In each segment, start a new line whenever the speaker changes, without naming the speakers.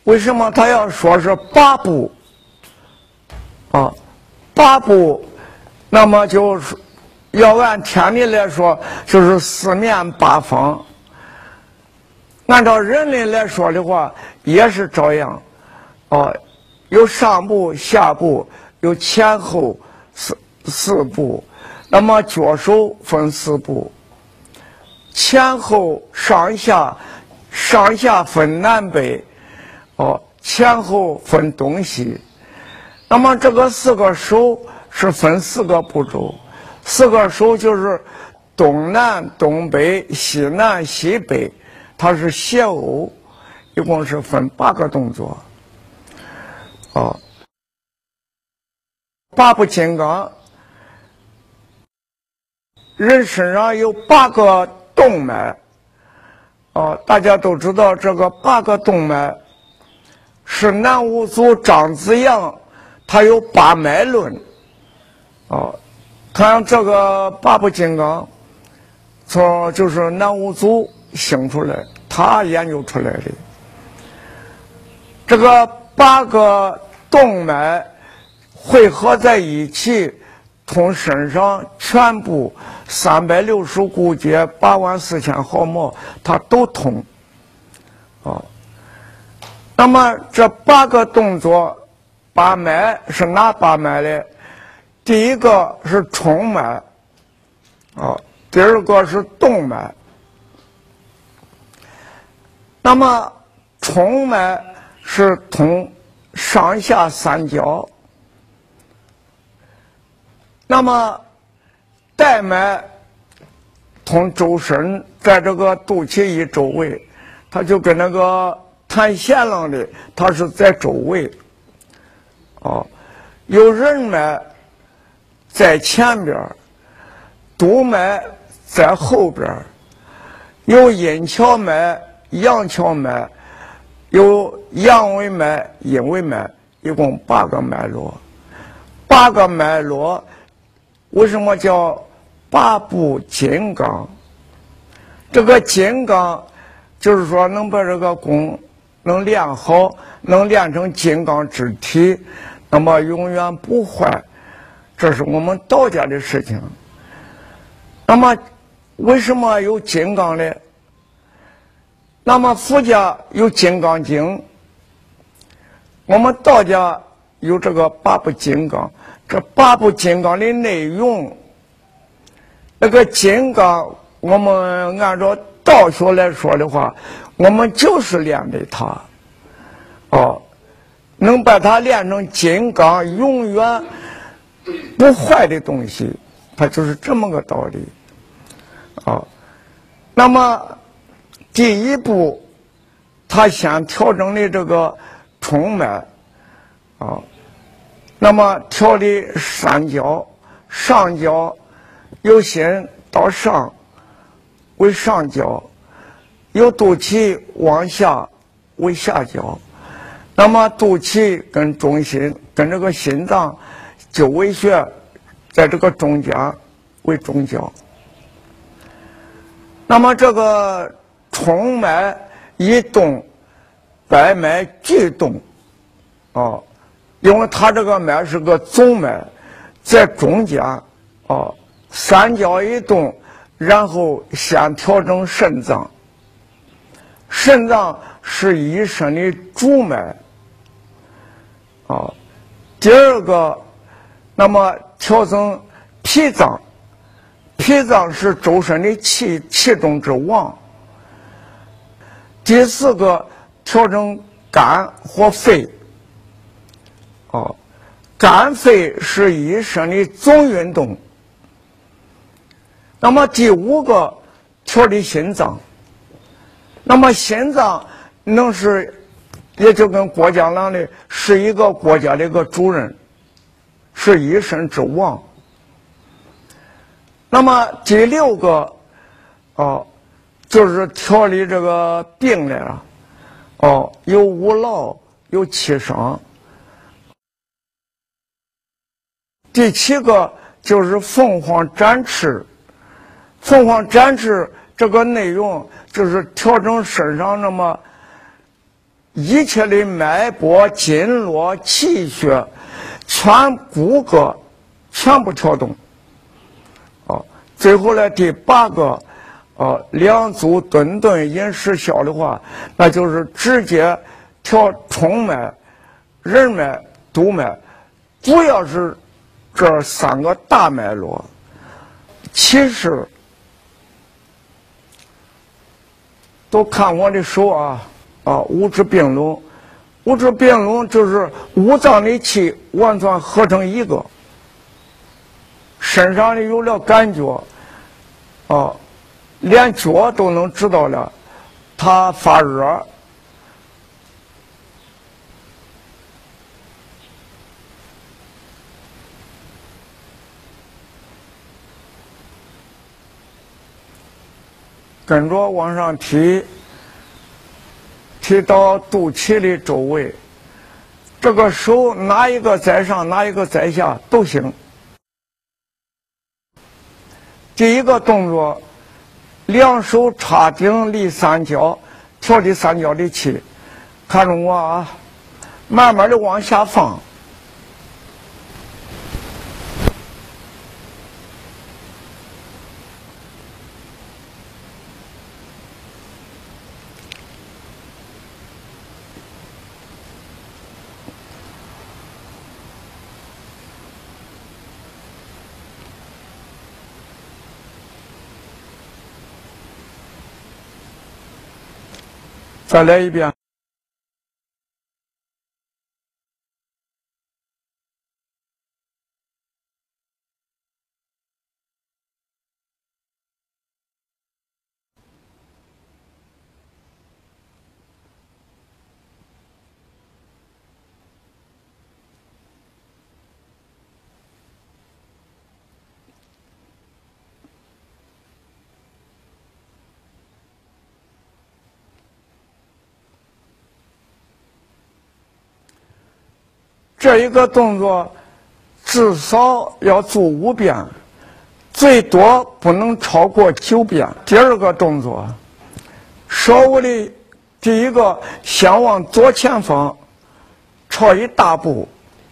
为什么他要说是八部？啊，八部，那么就是要按天理来说，就是四面八方。按照人类来说的话，也是这样。有上部、下部，有前后四部。那么脚手分四部，前后上下分南北，前后分东西。那么这个四个手是分四个步骤，四个手就是东南、东北、西南、西北，它是斜欧，一共是分8个动作。八部金刚，人身上有8个动脉。大家都知道这个8个动脉是南无祖张子阳，他有8脉论。看这个八部金刚，就是南无祖兴出来，他研究出来的。这个8个动脉汇合在一起，通身上全部360骨节84000毫毛，它都通。那么这8个动作，8脉是哪8脉呢？第一个是冲脉，第二个是动脉。那么冲脉是通上下3焦。那么带脉通周身，在这个肚脐一周围，它就跟那个弹弦浪的，它是在周围。有任脉在前边，督脉在后边，有阴跷脉、阳跷脉，有阳维脉、阴维脉，一共8个脉络。8个脉络为什么叫八部金刚？这个金刚就是说能把这个功能练好，能练成金刚之体，那么永远不坏。这是我们道家的事情。那么为什么有金刚呢？那么佛家有金刚经，我们道家有这个八部金刚。这八部金刚的内容，那个金刚，我们按照道学来说的话，我们就是练的它。能把它练成金刚，永远不坏的东西，它就是这么个道理。那么第一步，他先调整的这个冲脉，那么调的3焦，上焦由心到上为上焦，由肚脐往下为下焦。那么肚脐跟中心跟这个心脏九尾穴在这个中间为中焦。那么这个冲脉一动，百脉俱动。因为它这个脉是个总脉，在中间。3焦一动，然后先调整肾脏。肾脏是一身的主脉。第二个，那么调整脾脏，脾脏是周身的气中之王。第4个，调整肝和肺。肝肺是一身的总运动。那么第5个，调理心脏。那么心脏能是，也就跟国家郎的是一个国家的一个主人，是一身之王。那么第6个，就是调理这个病来了。有五劳，有七伤。第7个就是凤凰展翅。凤凰展翅这个内容就是调整身上那么一切的脉搏、经络、气血、全骨骼全部调动。最后呢，第8个，两足顿顿饮食消的话，那就是直接调冲脉、任脉、督脉，主要是这3个大脉络。其实都看我的手五指并拢，五指并拢就是五脏的气完全合成一个，身上的有了感觉，连脚都能知道了，它发热。跟着往上提，提到肚脐的周围，这个手哪一个在上，哪一个在下都行。第一个动作，两手插顶离三焦，调第三焦的气，看着我慢慢的往下放。再来一遍。这一个动作至少要做5遍，最多不能超过9遍。第二个动作，手部的第一个先往左前方朝一大步，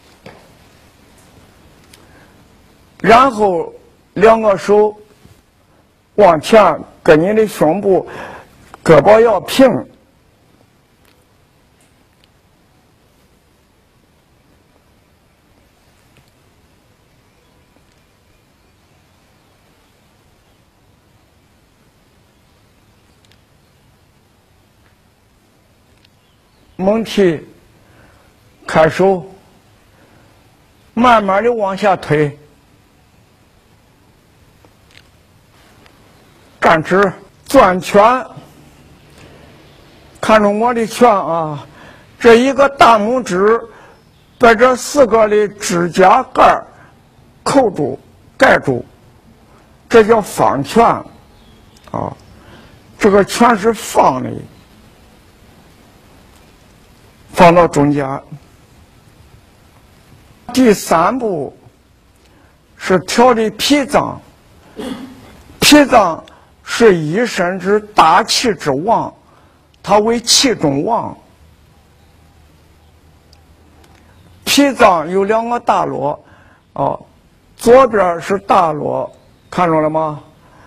然后2个手往前跟你的胸部胳膊要平。猛提，开手，慢慢的往下推，站直，攥拳，看着我的拳这一个大拇指把这4个的指甲盖扣住、盖住，这叫放拳这个拳是放的。放到中间。第3步是调理脾脏，脾脏是一身之大气之王，它为气中王。脾脏有2个大络，左边是大络，看着了吗？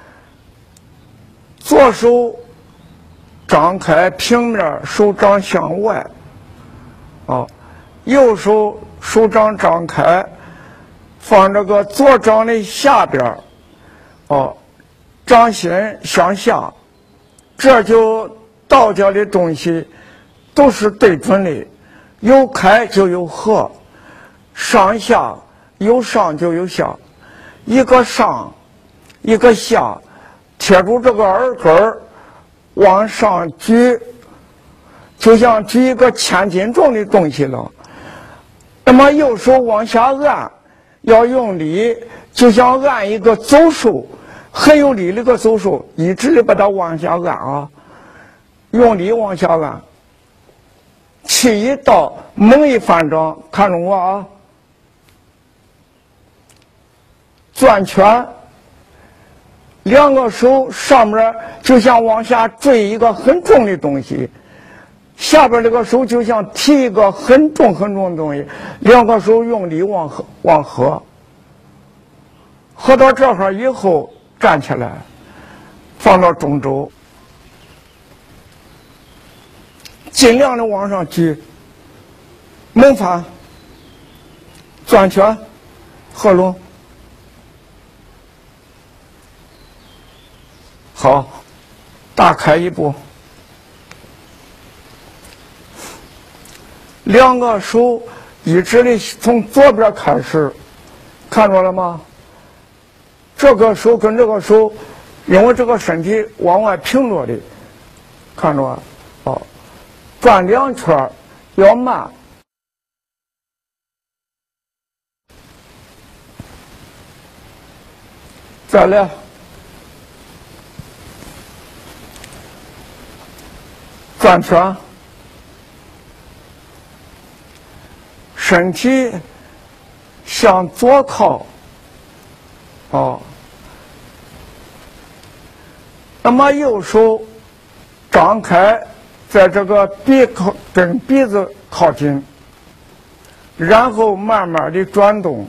左手张开平面，手掌向外。右手手掌张开，放这个左掌的下边，掌心向下，这就道家的东西都是对准的，有开就有合，上下有上就有下，一个上，一个下，贴住这个耳根往上举。就像举一个1000斤重的东西了，那么右手往下按，要用力，就像按一个走手，很有力的一个走手，一直的把它往下按用力往下按，气一到，猛一翻掌，看着我攥拳，2个手上面就像往下坠一个很重的东西。 下边这个手就像提一个很重很重的东西，两个手用力往合，合到这块以后站起来，放到中轴，尽量的往上举，猛翻，转圈，合拢。好，大开一步，两个手一直的从左边开始，看着了吗？这个手跟这个手，因为这个身体往外平着的，看着哦，转2圈要慢，再来。转圈，身体向左靠，哦，那么右手张开，在这个跟鼻子靠近，然后慢慢的转动，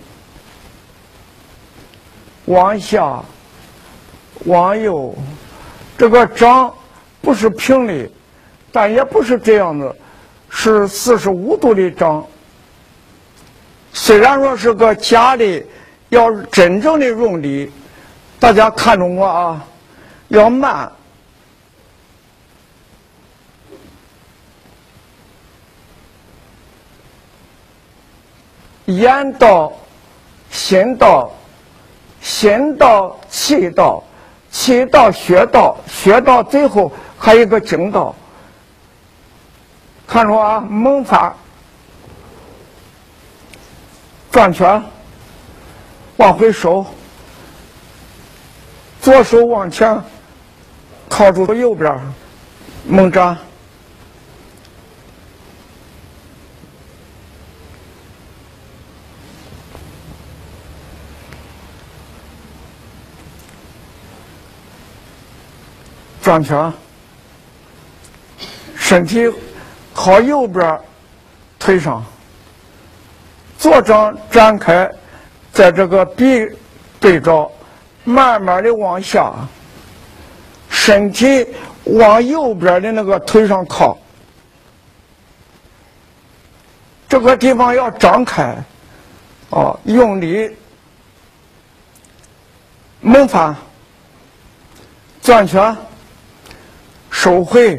往下，往右，这个掌不是平的。但也不是这样子，是45度的掌。虽然说是个假的，要真正的用力，大家看着我啊，要慢。眼到，心到，心到气到，气到血到，血到最后还有一个精到。看着啊，猛翻，转圈，往回收，左手往前，靠住右边，猛展，转圈，身体靠右边腿上，左掌展开，在这个鼻对着，慢慢的往下，身体往右边的那个腿上靠，这个地方要张开，哦，用力，猛翻，转圈，收回。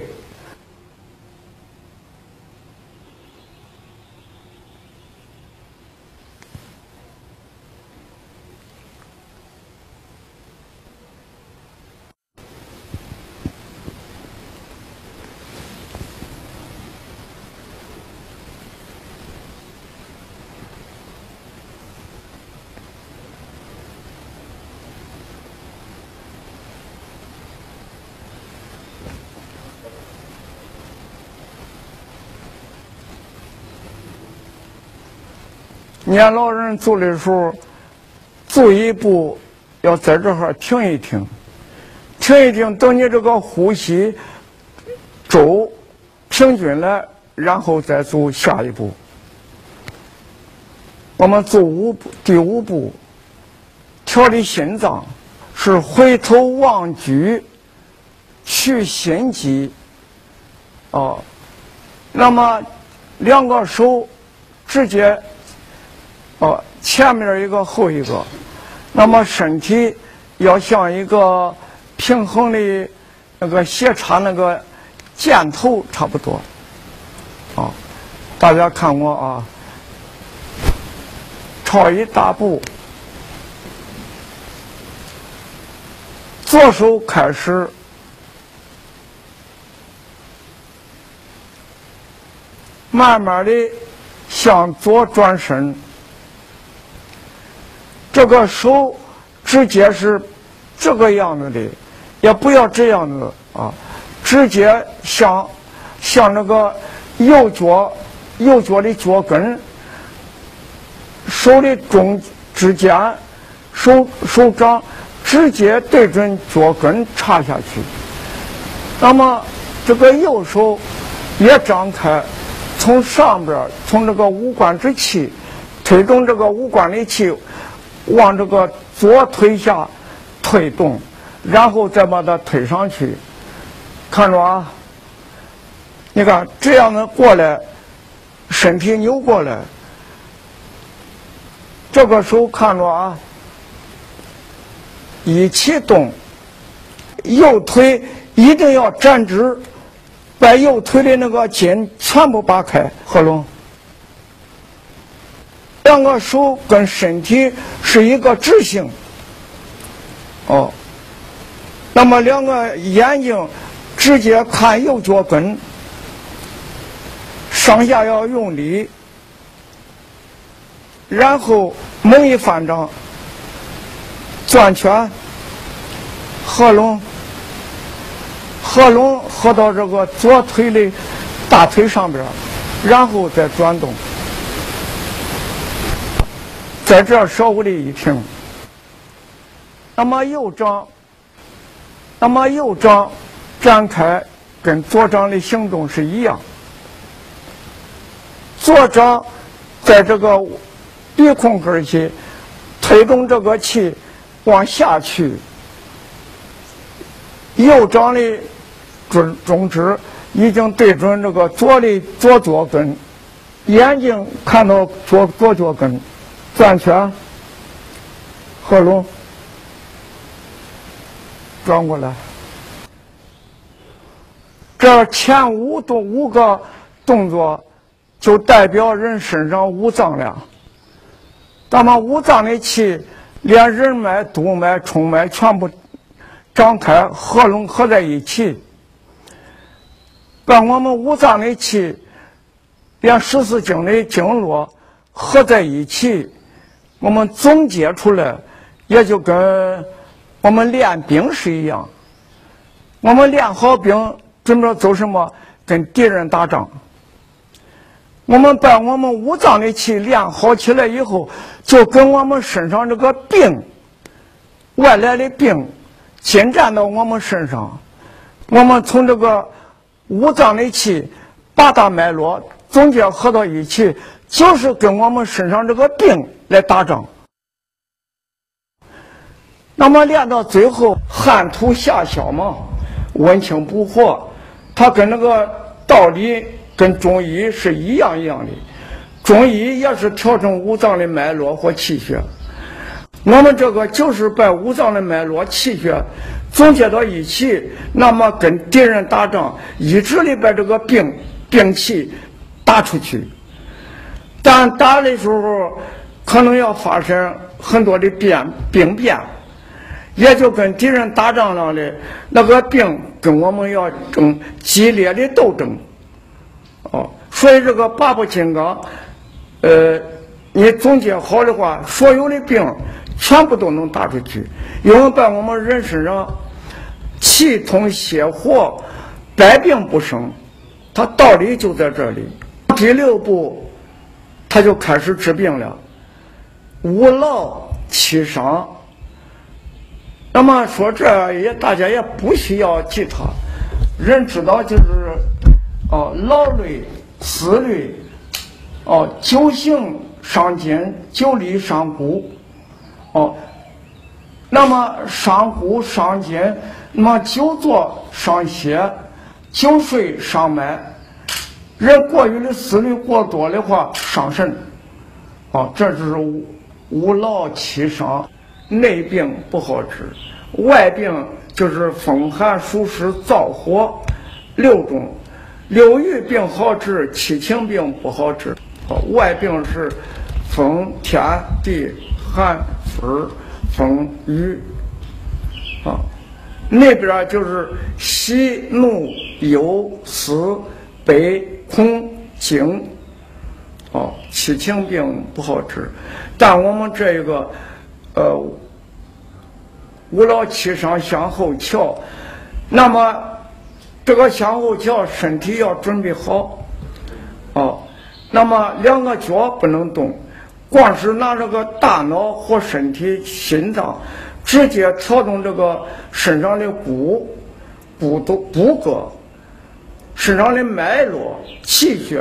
年老人走的时候，走一步要在这儿停一停，停一停，等你这个呼吸周平均了，然后再走下一步。我们走第5步，调理心脏是回头望举，去心悸。哦，那么2个手直接。哦，前面一个后一个，那么身体要像一个平衡的那个斜插那个箭头差不多。啊，大家看我啊，超一大步，左手开始，慢慢的向左转身。这个手直接是这个样子的，也不要这样子啊，直接向那个右脚的脚跟，手的中指尖，手掌直接对准脚跟插下去。那么这个右手也张开，从上边从这个五官之气推动这个五官的气往这个左腿下推动，然后再把它推上去。看着啊，你看这样的过来，身体扭过来，这个手看着啊，一起动，右腿一定要站直，把右腿的那个筋全部扒开，合拢。两个手跟身体是一个直性。哦，那么两个眼睛直接看右脚跟，上下要用力，然后猛一翻掌，攥拳，合拢，合拢合到这个左腿的大腿上边，然后再转动，在这稍微的一停。那么右掌展开，跟左掌的行动是一样。左掌在这个鼻孔根去推动这个气往下去，右掌的中指已经对准这个左脚跟，眼睛看到左脚跟，攥拳，合拢，转过来。这前五个动作就代表人身上五脏了。那么五脏的气，连人脉、督脉、冲脉全部张开合拢合在一起，把我们五脏的气，连14经的经络合在一起，我们总结出来，也就跟我们练兵是一样。我们练好兵，准备走什么？跟敌人打仗。我们把我们五脏的气练好起来以后，就跟我们身上这个病，外来的病侵占到我们身上，我们从这个五脏的气8大脉络总结合到一起，就是跟我们身上这个病来打仗。那么练到最后，汗吐下消嘛，温清补火，它跟那个道理跟中医是一样的。中医也是调整五脏的脉络或气血，我们这个就是把五脏的脉络气血总结到一起，那么跟敌人打仗，一直的把这个病气打出去。但打的时候可能要发生很多的病变，也就跟敌人打仗上的那个病跟我们要争激烈的斗争。所以这个八部金刚，你总结好的话，所有的病全部都能打出去，因为把我们人身上气通泻火，百病不生，它道理就在这里。第6步，他就开始治病了，五劳七伤。那么说这大家也不需要记它，人知道就是劳累、思虑，久行伤筋，久立伤骨，那么伤骨伤筋，那么久坐伤血，久睡伤脉。人过于的思虑过多的话，伤肾。这就是五劳七伤。内病不好治，外病就是风寒暑湿燥火6种。6欲病好治，7情病不好治。外病是风天地寒水风雨那边就是喜怒忧思悲恐惊7情病不好治。但我们这个五劳七伤向后翘，那么这个向后翘身体要准备好那么2个脚不能动，光是拿这个大脑和身体心脏直接调动这个身上的骨骼， 身上的脉络、气血，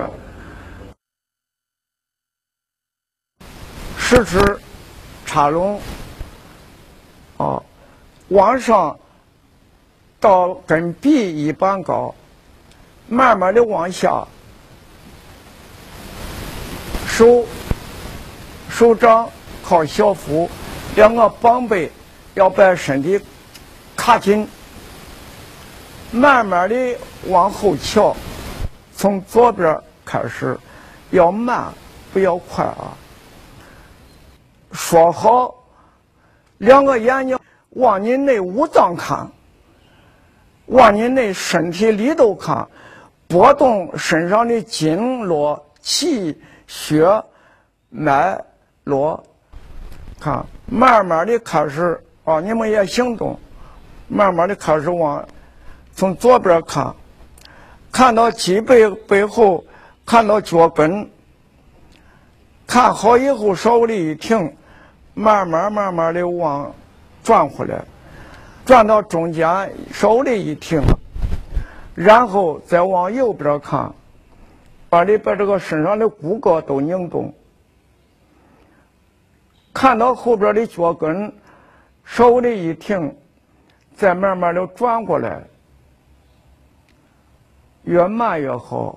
十指插拢，往上到跟臂一般高，慢慢的往下，手掌靠小腹，两个膀背要把身体卡紧，慢慢的往后翘，从左边开始，要慢不要快啊。说好，两个眼睛往你内五脏看，往你内身体里头看，拨动身上的经络、气血脉络，看，慢慢的开始你们也行动，慢慢的开始从左边看到脊背后，看到脚跟，看好以后稍微的一停，慢慢的往转回来，转到中间稍微的一停，然后再往右边看，把这个身上的骨骼都拧动，看到后边的脚跟稍微的一停，再慢慢的转过来，越慢越好。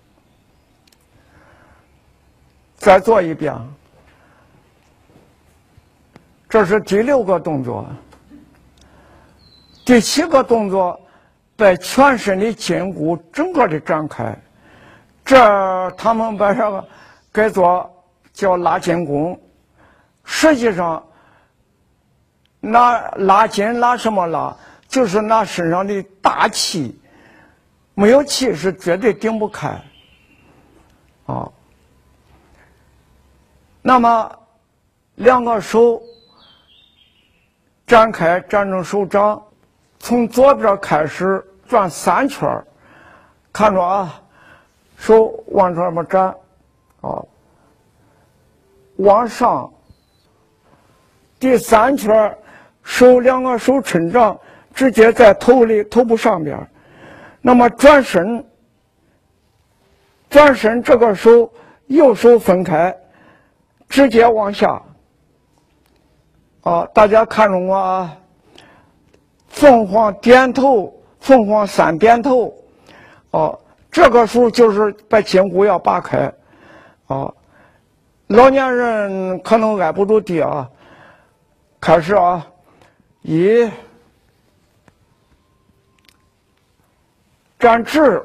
再做一遍，这是第6个动作。第7个动作，把全身的筋骨整个的展开，这他们把这个改做叫拉筋功。实际上拉筋拉什么拉，就是拿身上的大气，没有气是绝对顶不开那么两个手展开，展成手掌，从左边开始转3圈，看着手往这么展往上，第3圈两个手抻掌，直接在头部上边。那么转身这个手右手分开，直接往下大家看着我凤凰点头，凤凰3点头这个时候就是把筋骨要拔开老年人可能挨不住地开始1站直，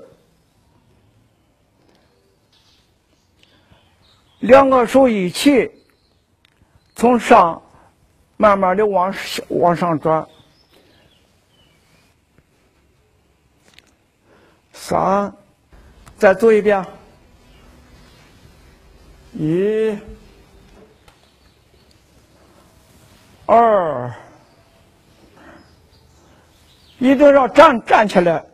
两个手一起，从上慢慢的往上转，3，再做一遍，1、2，一定要站起来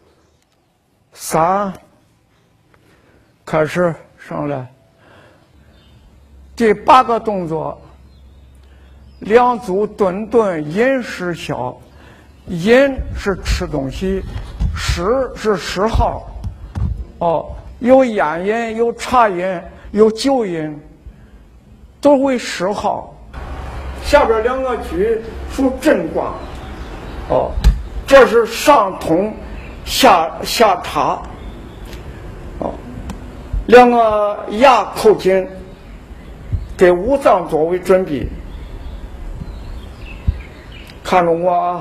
，3，开始上来。第8个动作，两足顿顿，饮食消。饮是吃东西，食是嗜好有烟瘾，有茶瘾，有酒瘾，都为嗜好。下边2个句属震卦这是上通下插2个牙扣紧，给5脏作为准备。看着我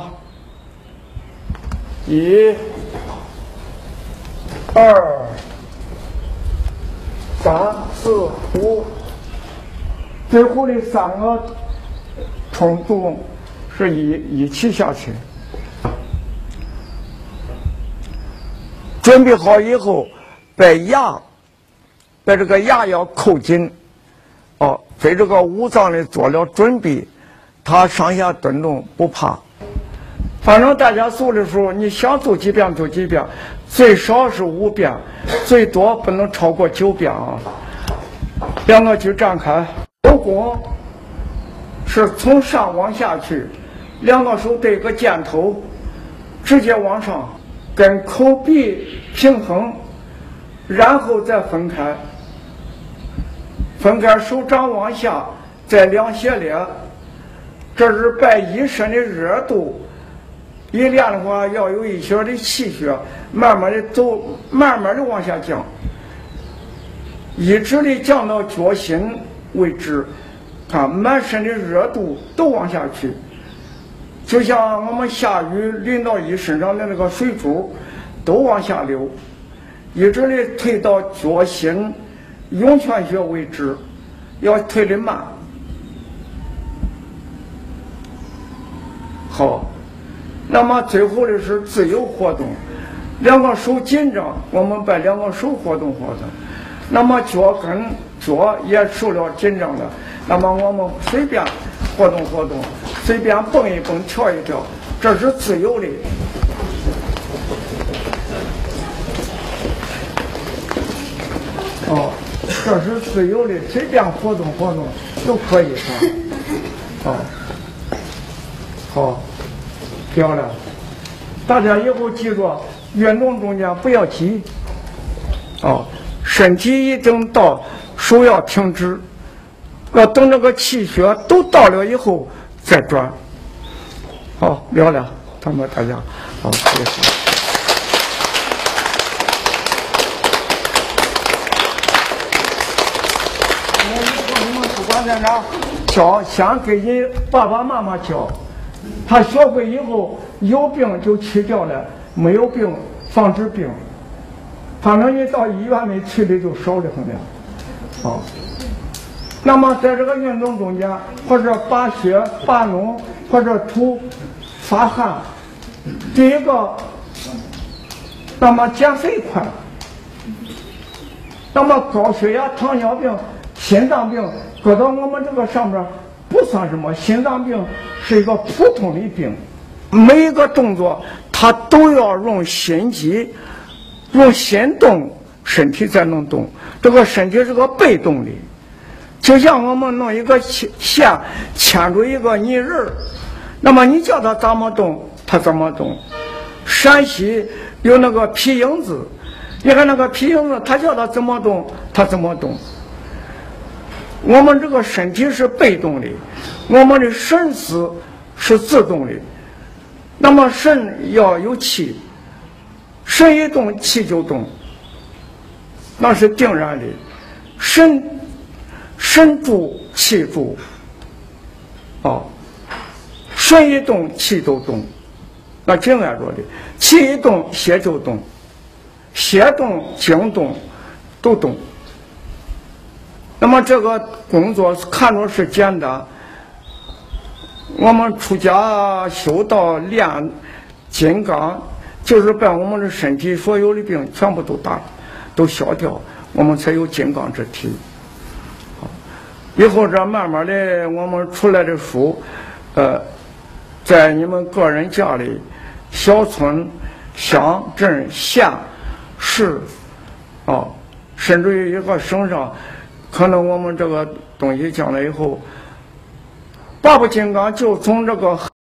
1、2、3、4、5，最后的3个冲动是一起下去。准备好以后，把这个牙要扣紧对这个5脏的做了准备，他上下顿动不怕。反正大家做的时候，你想做几遍做几遍，最少是5遍，最多不能超过9遍2个去展开，手弓是从上往下去，2个手对个箭头，直接往上， 跟口鼻平衡，然后再分开。分开，手掌往下，再两鞋练。这是把一身的热度一练的话，要有一些的气血，慢慢的走，慢慢的往下降，一直的降到脚心为止。看，满身的热度都往下去，就像我们下雨淋到衣身上的那个水珠，都往下流，一直的推到脚心涌泉穴为止，要推的慢。好，那么最后的是自由活动，两个手紧张，我们把两个手活动活动，那么脚跟脚也受了紧张了。那么我们随便活动活动，随便蹦一蹦，跳一跳，这是自由的。哦，这是自由的，随便活动活动都可以啊。哦，好，漂亮。大家以后记住，运动中间不要急。哦，身体一整到，手要停止。要等这个气血都到了以后再转。好，了了，他们大家好，谢谢。你们不管在哪教，先给你爸爸妈妈教，他学会以后有病就去掉了，没有病防止病。反正你到医院里去的就少得很了。好。那么在这个运动中间，或者拔血、拔脓，或者吐、发汗，第一个，那么减肥快。那么高血压、糖尿病、心脏病搁到我们这个上面不算什么，心脏病是一个普通的病。每一个动作它都要用心肌，用心动，身体才能动。这个身体是个被动的。就像我们弄一个线牵住一个泥人，那么你叫他怎么动，他怎么动。陕西有那个皮影子，你看那个皮影子，他叫他怎么动，他怎么动。我们这个身体是被动的，我们的神思是自动的。那么神要有气，神一动气就动，那是定然的。神助气助，哦，神一动气就动，那这样说的，气一动血就动，血动精动都动。那么这个工作看着是简单，我们出家修道练金刚，就是把我们的身体所有的病全部都消掉，我们才有金刚之体。以后这慢慢的，我们出来的书，在你们个人家里、小村、乡镇、县、市，甚至于一个省上，可能我们这个东西将来以后，八部金刚就从这个。